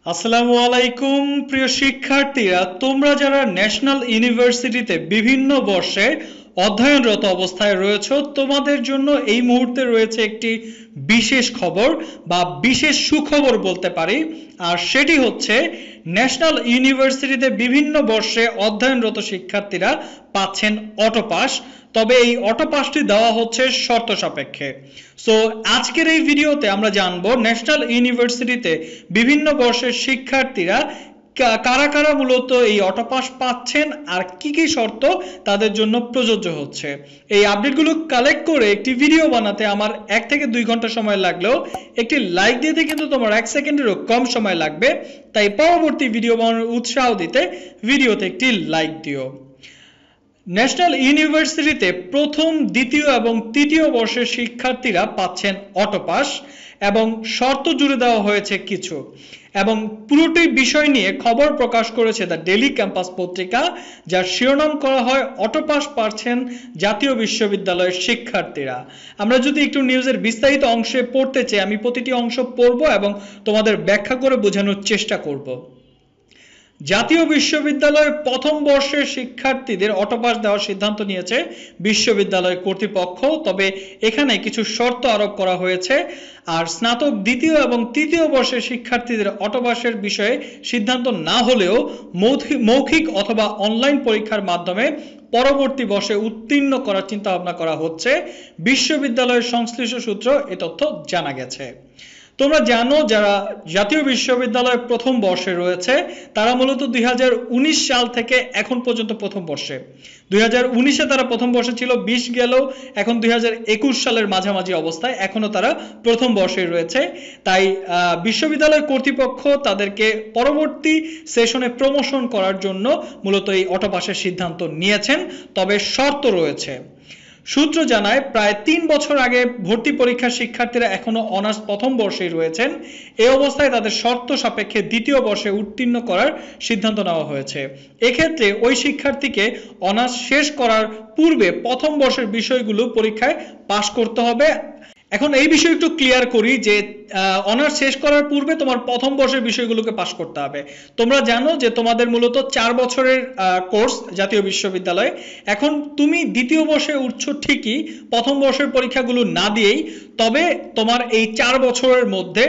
আসসালামু আলাইকুম প্রিয় শিক্ষার্থীরা, তোমরা যারা ন্যাশনাল ইউনিভার্সিটিতে বিভিন্ন বর্ষে অধ্যয়নরত অবস্থায় রয়েছে, তোমাদের জন্য এই মুহূর্তে রয়েছে একটি বিশেষ খবর বা বিশেষ সুখবর বলতে পারি। আর সেটি হচ্ছে ন্যাশনাল ইউনিভার্সিটিতে বিভিন্ন বর্ষে অধ্যয়নরত শিক্ষার্থীরা পাচ্ছেন অটো পাস। তবে এই অটো পাসটি দেওয়া হচ্ছে শর্ত সাপেক্ষে। সো আজকের এই ভিডিওতে আমরা জানবো ন্যাশনাল ইউনিভার্সিটিতে বিভিন্ন বর্ষের শিক্ষার্থীরা কারা কারা মূলত এই অটো পাস পাচ্ছেন আর কি কি শর্ত তাদের জন্য প্রযোজ্য হচ্ছে। এই আপডেটগুলো কালেক্ট করে একটি ভিডিও বানাতে আমার 1 থেকে 2 ঘন্টা সময় লাগলেও একটি লাইক দিতে কিন্তু তোমার 1 সেকেন্ডেরও কম সময় লাগবে। তাই পরবর্তী ভিডিও বানানোর উৎসাহ দিতে ভিডিওতে একটি লাইক দিও। ন্যাশনাল ইউনিভার্সিটিতে প্রথম, দ্বিতীয় এবং তৃতীয় বর্ষের শিক্ষার্থীরা পাচ্ছেন অটো পাস এবং শর্ত জুড়ে দেওয়া হয়েছে কিছু, এবং পুরোটি বিষয় নিয়ে খবর প্রকাশ করেছে দ্য ডেইলি ক্যাম্পাস পত্রিকা, যার শিরোনাম করা হয় অটো পাস পাচ্ছেন জাতীয় বিশ্ববিদ্যালয়ের শিক্ষার্থীরা। আমরা যদি একটু নিউজের বিস্তারিত অংশে পড়তে চাই, আমি প্রতিটি অংশ পড়ব এবং তোমাদের ব্যাখ্যা করে বোঝানোর চেষ্টা করব। জাতীয় বিশ্ববিদ্যালয়ের প্রথম বর্ষের শিক্ষার্থীদের অটো পাস দেওয়ার সিদ্ধান্ত নিয়েছে বিশ্ববিদ্যালয় কর্তৃপক্ষ। তবে এখানে কিছু শর্ত আরোপ করা হয়েছে। আর স্নাতক দ্বিতীয় এবং তৃতীয় বর্ষের শিক্ষার্থীদের অটো পাসের বিষয়ে সিদ্ধান্ত না হলেও মৌখিক অথবা অনলাইন পরীক্ষার মাধ্যমে পরবর্তী বর্ষে উত্তীর্ণ করার চিন্তা ভাবনা করা হচ্ছে। বিশ্ববিদ্যালয়ের সংশ্লিষ্ট সূত্র এ তথ্য জানা গেছে। তোমরা জানো, যারা জাতীয় বিশ্ববিদ্যালয়ের প্রথম বর্ষে রয়েছে তারা মূলত 2019 সাল থেকে এখন পর্যন্ত প্রথম বর্ষে। 2019-এ তারা প্রথম বর্ষে ছিল, 20 গেল, এখন 2021 সালের মাঝামাঝি অবস্থায় এখনো তারা প্রথম বর্ষে রয়েছে। তাই বিশ্ববিদ্যালয় কর্তৃপক্ষ তাদেরকে পরবর্তী সেশনে প্রমোশন করার জন্য মূলত এই অটো পাসের সিদ্ধান্ত নিয়েছেন। তবে শর্ত রয়েছে। সূত্র জানায়, প্রায় 3 বছর আগে ভর্তি পরীক্ষার শিক্ষার্থীরা এখনো অনার্স প্রথম বর্ষেই রয়েছেন। এই অবস্থায় তাদের শর্ত সাপেক্ষে দ্বিতীয় বর্ষে উত্তীর্ণ করার সিদ্ধান্ত নেওয়া হয়েছে। এক্ষেত্রে ওই শিক্ষার্থীকে অনার্স শেষ করার পূর্বে প্রথম বর্ষের বিষয়গুলো পরীক্ষায় পাশ করতে হবে। এখন এই বিষয় একটু ক্লিয়ার করি যে অনার্স শেষ করার পূর্বে তোমার প্রথম বর্ষের বিষয়গুলোকে পাশ করতে হবে। তোমরা জানো যে তোমাদের মূলত 4 বছরের কোর্স জাতীয় বিশ্ববিদ্যালয়ে। এখন তুমি দ্বিতীয় বর্ষে উঠছো ঠিকই, প্রথম বর্ষের পরীক্ষাগুলো না দিয়েই, তবে তোমার এই 4 বছরের মধ্যে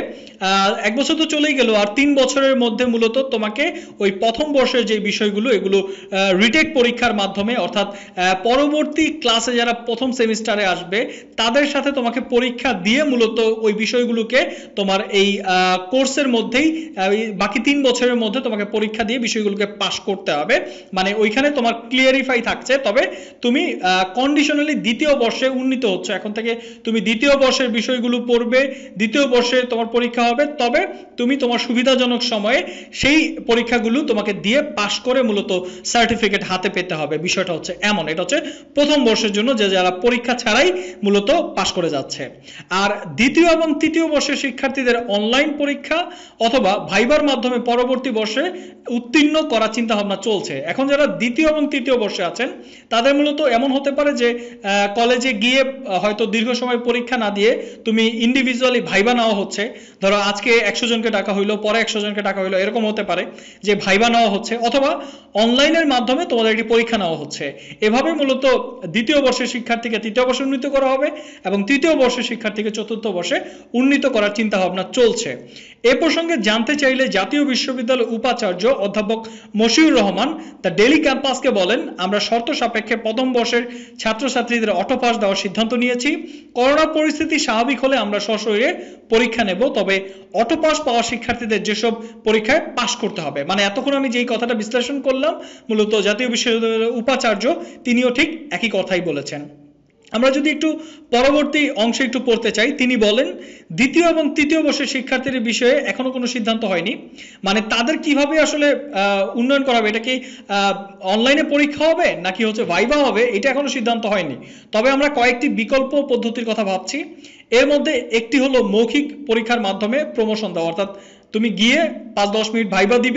1 বছর তো চলেই গেল, আর 3 বছরের মধ্যে মূলত তোমাকে ওই প্রথম বর্ষের যে বিষয়গুলো এগুলো রিটেক পরীক্ষার মাধ্যমে, অর্থাৎ পরবর্তী ক্লাসে যারা প্রথম সেমিস্টারে আসবে তাদের সাথে তোমাকে পরীক্ষা দিয়ে মূলত ওই বিষয়গুলোকে তোমার এই কোর্সের মধ্যেই বাকি 3 বছরের মধ্যে তোমাকে পরীক্ষা দিয়ে বিষয়গুলোকে পাস করতে হবে। মানে ওইখানে তোমার ক্লিয়ারিফাই থাকছে। তবে তুমি কন্ডিশনালি দ্বিতীয় বর্ষে উন্নীত হচ্ছে। এখন থেকে তুমি দ্বিতীয় বর্ষের বিষয়গুলো পড়বে, দ্বিতীয় বর্ষে তোমার পরীক্ষা হবে। তবে তুমি তোমার সুবিধাজনক সময়ে সেই পরীক্ষাগুলো তোমাকে দিয়ে পাস করে মূলত সার্টিফিকেট হাতে পেতে হবে। বিষয়টা হচ্ছে এমন। এটা হচ্ছে প্রথম বর্ষের জন্য, যে যারা পরীক্ষা ছাড়াই মূলত পাস করে যাচ্ছে। আর দ্বিতীয় এবং তৃতীয় বর্ষের শিক্ষার্থীদের অনলাইন পরীক্ষা অথবা ভাইবার মাধ্যমে পরবর্তী বর্ষে উত্তীর্ণ করার চিন্তা ভাবনা চলছে। এখন যারা দ্বিতীয় এবং তৃতীয় বর্ষে আছেন তাদের মূলত এমন হতে পারে যে কলেজে গিয়ে হয়তো দীর্ঘ সময় পরীক্ষা না দিয়ে তুমি ইন্ডিভিজুয়ালি ভাইবা নেওয়া হচ্ছে। ধরো আজকে 100 জনকে ডাকা হইলো, পরে 100 জনকে ডাকা হইলো, এরকম হতে পারে যে ভাইবা নেওয়া হচ্ছে, অথবা অনলাইনের মাধ্যমে তোমাদের একটি পরীক্ষা নেওয়া হচ্ছে। এভাবে মূলত দ্বিতীয় বর্ষের শিক্ষার্থীকে তৃতীয় বর্ষে উন্নীত করা হবে এবং তৃতীয় বর্ষের শিক্ষার্থীকে চতুর্থ বর্ষে উন্নীত করার চিন্তা ভাবনা চলছে। এ প্রসঙ্গে জানতে চাইলে জাতীয় বিশ্ববিদ্যালয়ের উপাচার্য অধ্যাপক মশিউর রহমান দ্য ডেইলি ক্যাম্পাসকে বলেন, আমরা শর্ত সাপেক্ষে প্রথম বর্ষের ছাত্রছাত্রীদের অটো পাস দেওয়ার সিদ্ধান্ত নিয়েছি। করোনা পরিস্থিতি স্বাভাবিক হলে আমরা সশরীরে পরীক্ষা নেব। তবে অটো পাস পাওয়া শিক্ষার্থীদের যেসব পরীক্ষায় পাস করতে হবে, মানে এতক্ষণ আমি যেই কথাটা বিশ্লেষণ করলাম মূলত জাতীয় বিশ্ববিদ্যালয়ের উপাচার্য তিনিও ঠিক একই কথাই বলেছেন। আমরা যদি একটু পরবর্তী অংশে একটু পড়তে চাই, তিনি বলেন, দ্বিতীয় এবং তৃতীয় বর্ষের শিক্ষার্থীদের বিষয়ে এখনো কোনো সিদ্ধান্ত হয়নি। মানে তাদের কিভাবে আসলে উন্নয়ন করা হবে, এটা কি অনলাইনে পরীক্ষা হবে নাকি হচ্ছে ভাইভা হবে, এটা এখনো সিদ্ধান্ত হয়নি। তবে আমরা কয়েকটি বিকল্প পদ্ধতির কথা ভাবছি। এর মধ্যে একটি হলো মৌখিক পরীক্ষার মাধ্যমে প্রমোশন দেওয়া, অর্থাৎ তুমি গিয়ে 5-10 মিনিট ভাইভা দিবে,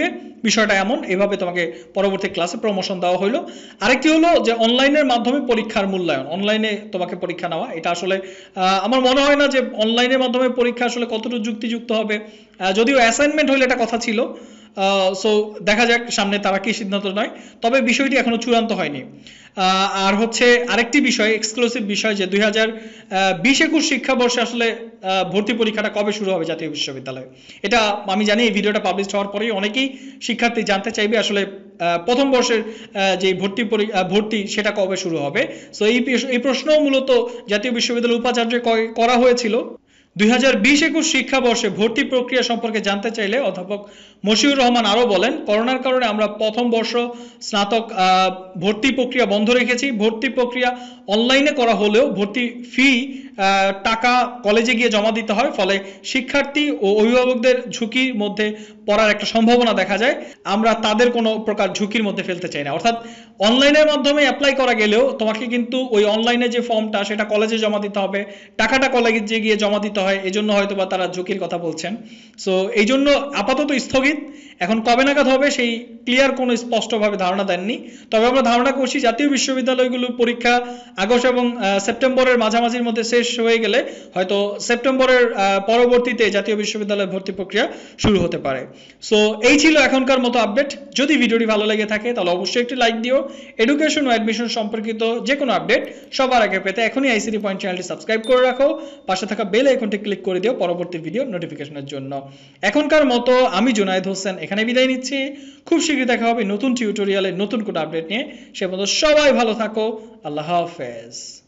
বিষয়টা এমন, এভাবে তোমাকে পরবর্তী ক্লাসে প্রমোশন দেওয়া হলো। আরেকটি হলো যে অনলাইনের মাধ্যমে পরীক্ষার মূল্যায়ন, অনলাইনে তোমাকে পরীক্ষা নেওয়া, এটা আসলে আমার মনে হয় না যে অনলাইনের মাধ্যমে পরীক্ষা আসলে কতটুকু যুক্তিযুক্ত হবে। যদিও অ্যাসাইনমেন্ট হলে এটা কথা ছিল, সো দেখা যাক সামনে তারা কি সিদ্ধান্ত নেয়, তবে বিষয়টি এখনো চূড়ান্ত হয়নি। আর হচ্ছে আরেকটি বিষয়, এক্সক্লুসিভ বিষয়, যে 2020-21 শিক্ষাবর্ষে আসলে ভর্তি পরীক্ষাটা কবে শুরু হবে জাতীয় বিশ্ববিদ্যালয়ে। এটা আমি জানি এই ভিডিওটা পাবলিশ হওয়ার পরেই অনেকেই শিক্ষার্থী জানতে চাইবে আসলে প্রথম বর্ষের যে ভর্তি সেটা কবে শুরু হবে। সো এই প্রশ্নও মূলত জাতীয় বিশ্ববিদ্যালয়ের উপাচার্য করা হয়েছিল। 2020-21 শিক্ষাবর্ষে ভর্তি প্রক্রিয়া সম্পর্কে জানতে চাইলে অধ্যাপক মশিউর রহমান আরো বলেন, করোনার কারণে আমরা প্রথম বর্ষ স্নাতক ভর্তি প্রক্রিয়া বন্ধ রেখেছি। ভর্তি প্রক্রিয়া অনলাইনে করা হলেও ভর্তি ফি টাকা কলেজে গিয়ে জমা দিতে হয়, ফলে শিক্ষার্থী ও অভিভাবকদের ঝুঁকির মধ্যে পড়ার একটা সম্ভাবনা দেখা যায়। আমরা তাদের কোনো প্রকার ঝুঁকির মধ্যে ফেলতে চাই না। অর্থাৎ অনলাইনের মাধ্যমে অ্যাপ্লাই করা গেলেও তোমাকে কিন্তু ওই অনলাইনে যে ফর্মটা সেটা কলেজে জমা দিতে হবে, টাকাটা কলেজে গিয়ে জমা দিতে হয়, এই জন্য হয়তো বা তারা ঝুঁকির কথা বলছেন। সো এই জন্য আপাতত স্থগিত। এখন কবে নাগাদ হবে সেই ক্লিয়ার কোনো স্পষ্টভাবে ধারণা দেননি, তবে আমরা ধারণা করছি জাতীয় বিশ্ববিদ্যালয়গুলোর পরীক্ষা আগস্ট এবং সেপ্টেম্বরের মাঝামাঝির মধ্যে শেষ হয়ে গেলে হয়তো সেপ্টেম্বরের পরবর্তীতে জাতীয় বিশ্ববিদ্যালয়ের ভর্তি প্রক্রিয়া শুরু হতে পারে। সো এই ছিল এখনকার মতো আপডেট। যদি ভিডিওটি ভালো লেগে থাকে তাহলে অবশ্যই একটি লাইক দিও। এডুকেশন ও অ্যাডমিশন সম্পর্কিত যে কোনো আপডেট সবার আগে পেতে এখনই আইসিটি পয়েন্ট চ্যানেলটি সাবস্ক্রাইব করে রাখো, পাশে থাকা বেল আইকনটি ক্লিক করে দিও পরবর্তী ভিডিও নোটিফিকেশনের জন্য। এখনকার মতো আমি জুনায়েদ হোসেন এখানে বিদায় নিচ্ছি। খুব শীঘ্রই দেখা হবে নতুন টিউটোরিয়ালে নতুন কোনো আপডেট নিয়ে। সে পর্যন্ত সবাই ভালো থাকো। আল্লাহ হাফেজ।